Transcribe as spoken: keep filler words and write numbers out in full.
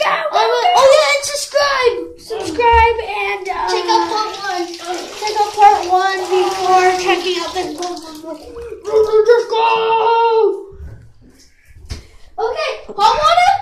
go, go, go. Oh yeah, and subscribe, subscribe, and uh, check out part one. Check out part one before checking out this one. Just go. Okay, part one.